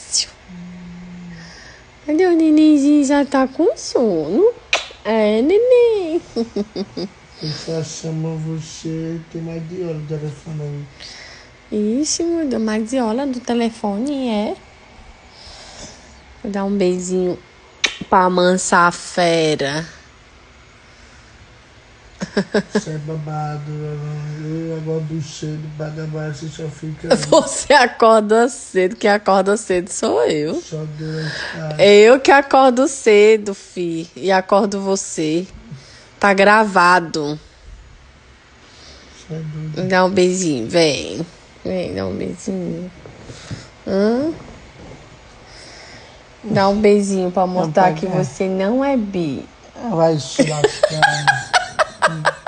Cadê o nenenzinho? Já tá com sono? É, neném. Eu só chamo você, tem mais de hora do telefone aí. Ixi, mudou mais de hora do telefone, é? Vou dar um beijinho pra amansar a fera. Você é babado, eu acordo cedo, bagabar, você só fica... Você acorda cedo, quem acorda cedo sou eu. Só Deus faz. Eu que acordo cedo, fi, e acordo você. Tá gravado. Você é doido. Dá um beijinho, vem. Vem, dá um beijinho. Dá um beijinho pra mostrar que você não é bi. Vai se lascar.